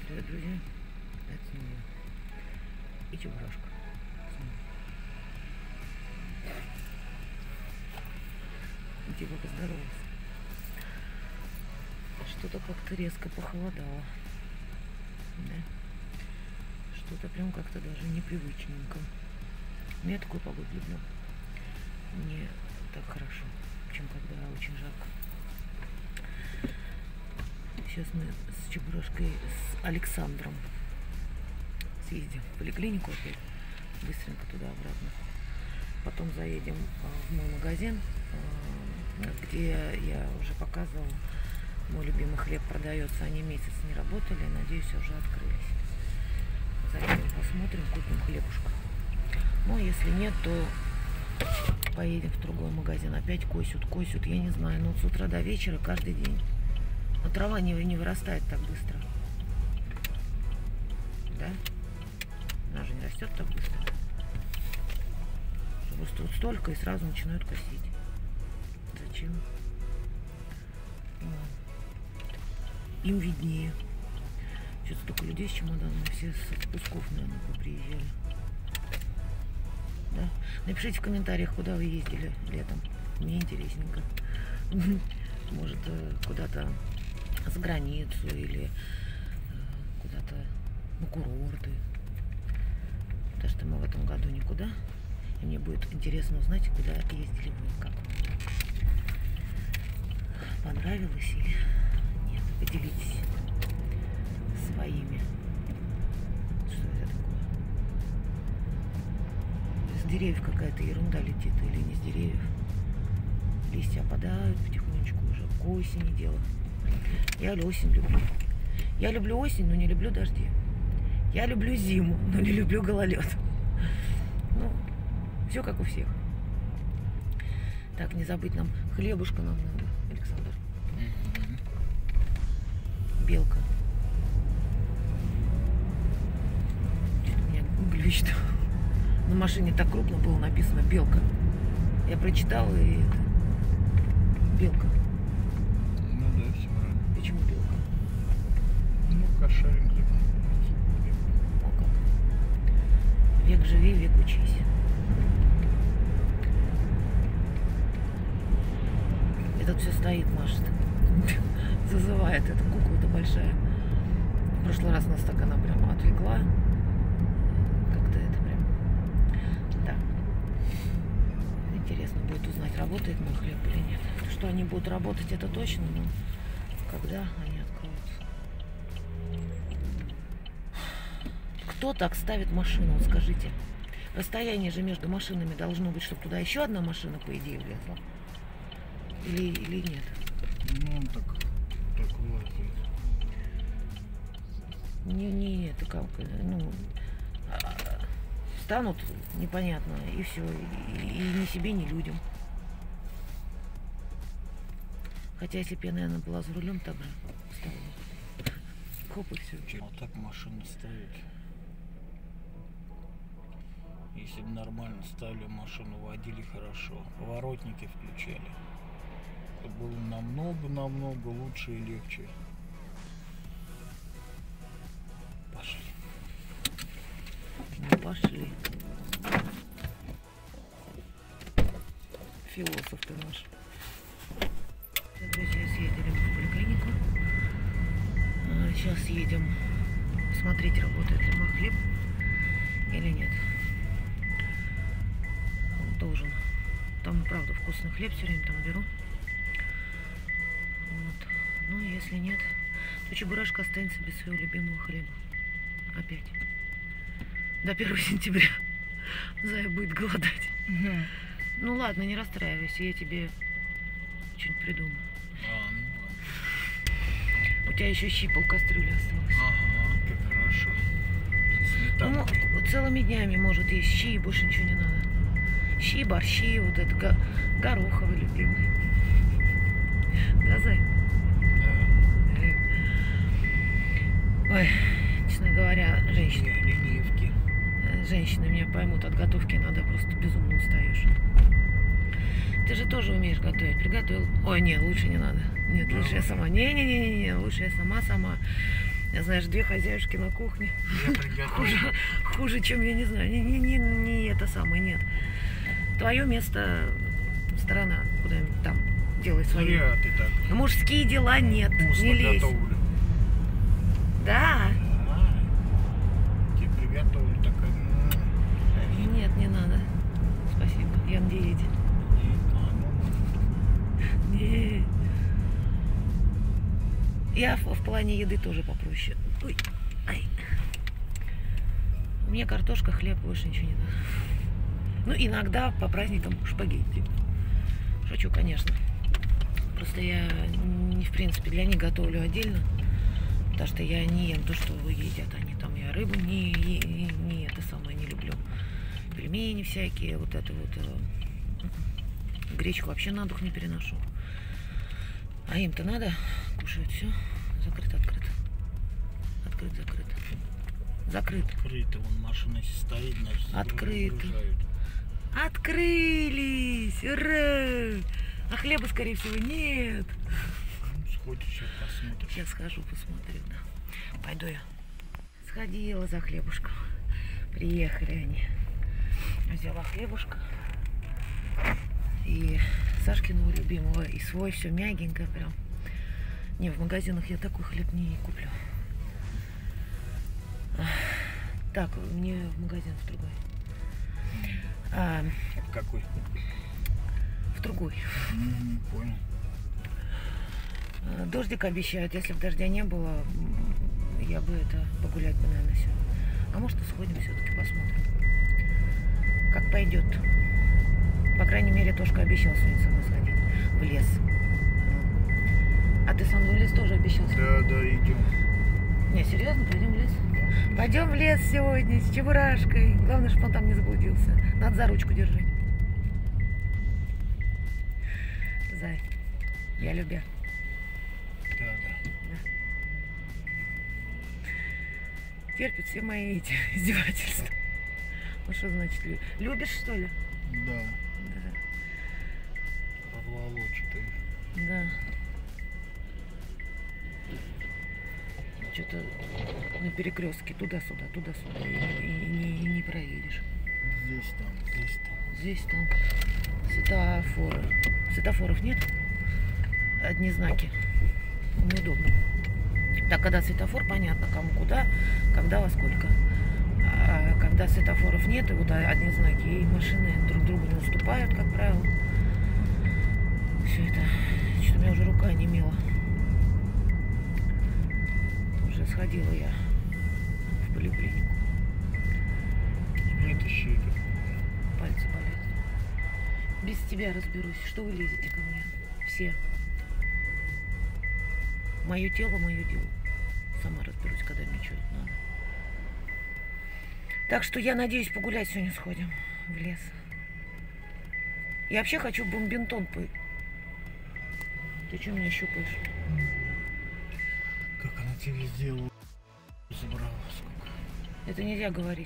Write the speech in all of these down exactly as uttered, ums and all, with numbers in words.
Привет, друзья. Это Снега. И Чебурашка. Типа поздоровался. Что-то как-то резко похолодало. Да? Что-то прям как-то даже непривычненько. Но я такую погоду люблю. Мне так хорошо, чем когда очень жарко. Сейчас мы с Чебурашкой, с Александром съездим в поликлинику опять. Быстренько туда-обратно. Потом заедем в мой магазин, где я уже показывала. Мой любимый хлеб продается. Они месяц не работали, надеюсь, уже открылись. Заедем, посмотрим, купим хлебушка. Ну, а если нет, то поедем в другой магазин. Опять косят, косят, я не знаю. Но с утра до вечера каждый день. Но трава не, не вырастает так быстро. Да? Она же не растет так быстро. Просто вот столько и сразу начинают косить. Зачем? Им виднее. Что-то столько людей с чемоданами. Все с отпусков, наверное, поприезжали. Да? Напишите в комментариях, куда вы ездили летом. Мне интересненько. Может, куда-то за границу или куда-то на курорты. Потому что мы в этом году никуда. И мне будет интересно узнать, куда ездили вы, как вам. Понравилось или нет? Поделитесь своими. Что это такое? С деревьев какая-то ерунда летит или не с деревьев? Листья опадают потихонечку уже к осени дело. Я осень люблю. Я люблю осень, но не люблю дожди. Я люблю зиму, но не люблю гололед. Ну, все как у всех. Так, не забыть нам хлебушка нам надо, Александр. Белка. Что-то меня глючит. На машине так крупно было написано белка. Я прочитала и это. Белка. Ну да, все правильно. Почему белка? Ну, кошаринка. О как. Век живи, век учись. Этот все стоит, машет. Зазывает. Эта кукла-то большая. В прошлый раз нас так она прямо отвлекла. Как-то это прям. Да. Интересно будет узнать, работает мой хлеб или нет. Что они будут работать, это точно, но когда они откроются. Кто так ставит машину, вот скажите? Расстояние же между машинами должно быть, чтобы туда еще одна машина, по идее, влезла. Или, или нет? Ну, он так, так вот. Не, не, это как, ну, станут, непонятно, и все, и, и ни себе, ни людям. Хотя, если бы я, наверное, была за рулем, так же ставила. Хоп, и все. А так машину ставить. Если бы нормально ставили машину, водили хорошо, поворотники включали, это было намного-намного лучше и легче. Пошли. Ну, пошли. Философ ты наш. Друзья, съездили в поликлинику. А сейчас едем смотреть, работает ли мой хлеб или нет. Он должен. Там, правда, вкусный хлеб все время там беру. Вот. Ну, если нет, то Чебурашка останется без своего любимого хлеба. Опять. До первого сентября. Зая будет голодать. Угу. Ну ладно, не расстраивайся, я тебе что-нибудь придумаю. А, ну ладно. У тебя еще щи полкастрюли осталось. Ага, как хорошо. Ну, вот целыми днями может есть щи, и больше ничего не надо. Щи, борщи, вот это го гороховый любимый. Да, Зай? Да. Ой, честно говоря, женщины, Ленивки. женщины меня поймут, от готовки надо просто безумно устаешь. Ты же тоже умеешь готовить. Приготовил. Ой, нет, лучше не надо. Нет, лучше я сама. Не-не-не-не, лучше я сама-сама. Я, знаешь, две хозяюшки на кухне. Хуже, хуже, чем я не знаю. Не, не, не, не это самое, нет. Твое место сторона, куда-нибудь там делай свои. Зря ты так. Мужские дела нет, Вкусно не лезь. готовлю. Да. А, тебе приготовлю такая. Нет, не надо. Спасибо, я на диете. Нет. Я в, в плане еды тоже попроще. Ой, ай. Мне картошка, хлеб, больше ничего не надо. Ну, иногда по праздникам шпагетти. Шучу, конечно. Просто я, не, в принципе, для них готовлю отдельно. Потому что я не ем то, что едят они там. Я рыбу не, не, не это самое не люблю. Пельмени всякие, вот это вот. Гречку вообще на дух не переношу. А им-то надо кушать все. Закрыто, открыто. Открыто, закрыто. Закрыто. Открыто, вон машина стоит, значит, открыто. Загружают. Открылись! Ура! А хлеба, скорее всего, нет. Ну, сходишь, сейчас посмотришь. Сейчас схожу, посмотрю, да. Пойду я. Сходила за хлебушком. Приехали они. Взяла хлебушка. И Сашкиного любимого, и свой, все мягенько прям. Не, в магазинах я такой хлеб не куплю. Так, мне в магазин в другой. А, Какой? в другой. Угу, понял. Дождик обещают. Если бы дождя не было, я бы это погулять бы, наверное, все. А может, и сходим все-таки, посмотрим. Как пойдет. По крайней мере, Тошка обещал сегодня со мной сходить в лес. А ты со мной в лес тоже обещал? Да, да, идем. Не, серьезно, пойдем в лес? Да. Пойдем в лес сегодня с Чебурашкой. Главное, чтобы он там не заблудился. Надо за ручку держать. Зай, я любя. Да, да. Терпит все мои эти издевательства. Ну что значит любишь? Любишь, что ли? Да. Да. Разволочатый. Да. Что-то на перекрестке туда-сюда, туда-сюда и, и, и не, не проедешь. Здесь там, здесь там. Здесь там светофоры. Светофоров нет? Одни знаки. Неудобно. Так, когда светофор, понятно, кому куда, когда во сколько. А когда светофоров нет, и вот одни знаки, и машины друг другу не уступают, как правило. Все это, что-то у меня уже рука онемела. Уже сходила я в поликлинику. Вытащи это. Пальцы болят. Без тебя разберусь. Что вы лезете ко мне? Все. Мое тело, мое дело. Сама разберусь, когда мне что надо. Так что я надеюсь, погулять сегодня сходим в лес. Я вообще хочу бомбинтон по... Ты что меня щупаешь? Как она тебе сделала? Забрала сколько. Это нельзя говорить.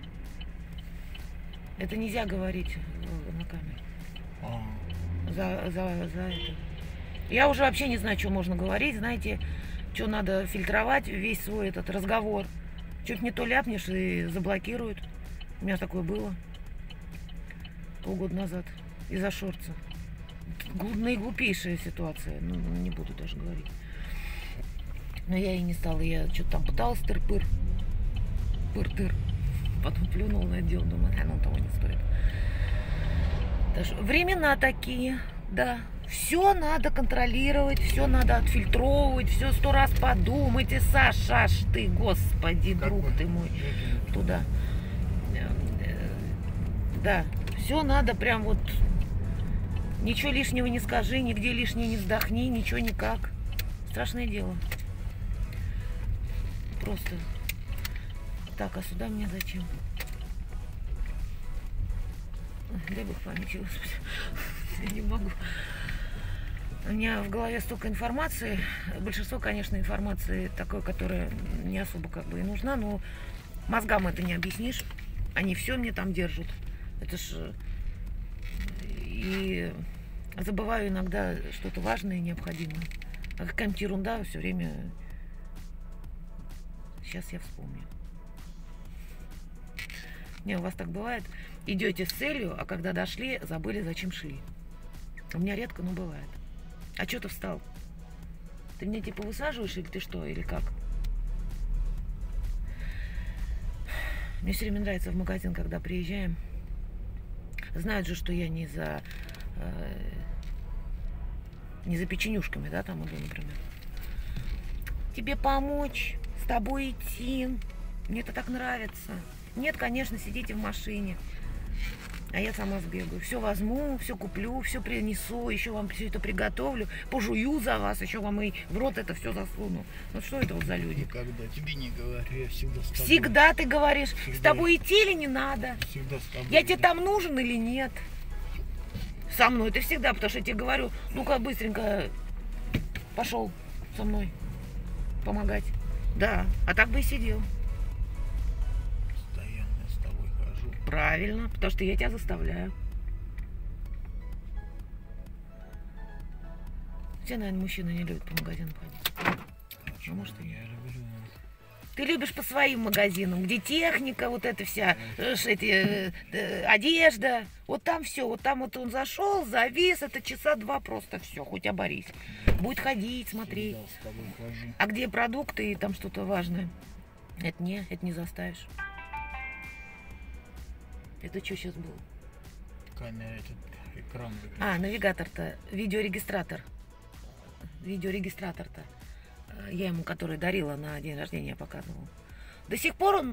Это нельзя говорить на камеру. А. За, за, за это. Я уже вообще не знаю, что можно говорить. Знаете, что надо фильтровать весь свой этот разговор. Чуть не то ляпнешь и заблокируют. У меня такое было полгода назад из-за шорца. Наиглупейшая ситуация. Ну, не буду даже говорить. Но я и не стала. Я что-то там пыталась тыр-пыр. Пыр-тыр. Потом плюнула на это дело. Думаю, а, ну того не стоит. Даже времена такие, да. Все надо контролировать, все надо отфильтровывать, все сто раз подумайте, Саша, аж ты, господи, как друг вы? Ты мой, туда. Да, все надо прям вот, ничего лишнего не скажи, нигде лишнее не вздохни, ничего никак. Страшное дело. Просто. Так, а сюда мне зачем? Дай бог памяти, господи, я не могу. У меня в голове столько информации. Большинство, конечно, информации такой, которая не особо как бы и нужна, но мозгам это не объяснишь. Они все мне там держат. Это ж... И забываю иногда что-то важное и необходимое. А какая-нибудь ерунда все время Сейчас я вспомню. Не, у вас так бывает? Идете с целью, а когда дошли, забыли, зачем шли. У меня редко, но бывает. А что ты встал? Ты меня типа высаживаешь или ты что, или как? Мне все время нравится в магазин, когда приезжаем. Знают же, что я не за э, не за печенюшками, да, там иду, например. Тебе помочь, с тобой идти. Мне это так нравится. Нет, конечно, сидите в машине. А я сама сбегаю. Все возьму, все куплю, все принесу, еще вам все это приготовлю, пожую за вас, еще вам и в рот это все засуну. Ну что это вот за люди? Когда тебе не говорю, я всегда с тобой. Всегда ты говоришь, Всегда. С тобой идти или не надо? Всегда с тобой. Я тебе там нужен или нет? Со мной ты всегда, потому что я тебе говорю, ну-ка быстренько пошел со мной помогать. Да, а так бы и сидел. Правильно, потому что я тебя заставляю. Все, наверное, мужчины не любят по магазинам ходить. А может, я люблю. Ты любишь по своим магазинам, где техника, вот эта вся, эти, э, одежда. Вот там все, вот там вот он зашел, завис, это часа два просто все, хоть оборись. Будет ходить, смотреть. А где продукты и там что-то важное? Это не, это не заставишь. Это что сейчас было? Камера, этот экран. А, навигатор-то, видеорегистратор. Видеорегистратор-то. Я ему, который дарила на день рождения, показывала. До сих пор он...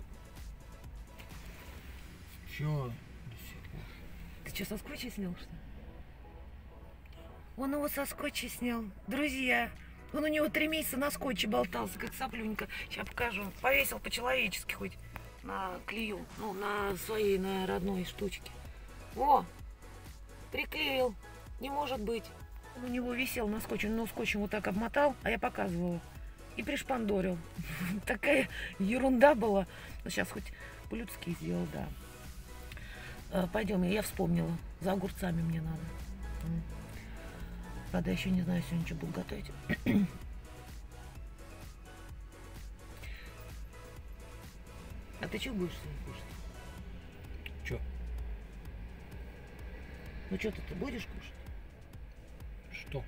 Чё? Ты что, со скотча снял, что ли? Он его со скотча снял. Друзья, он у него три месяца на скотче болтался, как соплюнька. Сейчас покажу. Повесил по-человечески хоть. На клею, ну, на своей, на родной штучке. Во! Приклеил. Не может быть. Он у него висел на скотче, но скотчем вот так обмотал, а я показывала. И пришпандорил. Такая ерунда была. Ну, сейчас хоть по-людски сделал, да. Пойдем, я вспомнила. За огурцами мне надо. Правда, еще не знаю, сегодня что буду готовить. А ты что будешь сегодня кушать? Что? Ну что ты будешь кушать? Что?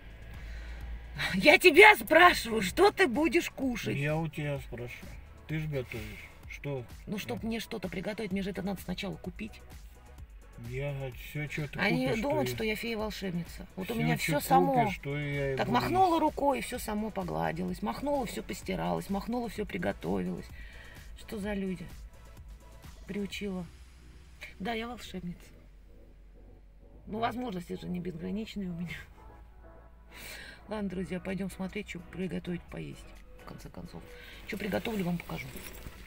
Я тебя спрашиваю, что ты будешь кушать? Я у тебя спрашиваю. Ты же готовишь. Что? Ну, чтобы мне что-то приготовить, мне же это надо сначала купить. Я все, что ты Они купишь, думают, что, что я фея-волшебница. Вот все, у меня все купишь, само. что я Так буду махнула есть. рукой, и все само погладилось. Махнула, все постиралось. Махнула, все приготовилось. Что за люди? Приучила. Да, я волшебница. Ну, возможности же не безграничные у меня. Ладно, друзья, пойдем смотреть, что приготовить поесть. В конце концов. Что приготовлю, вам покажу.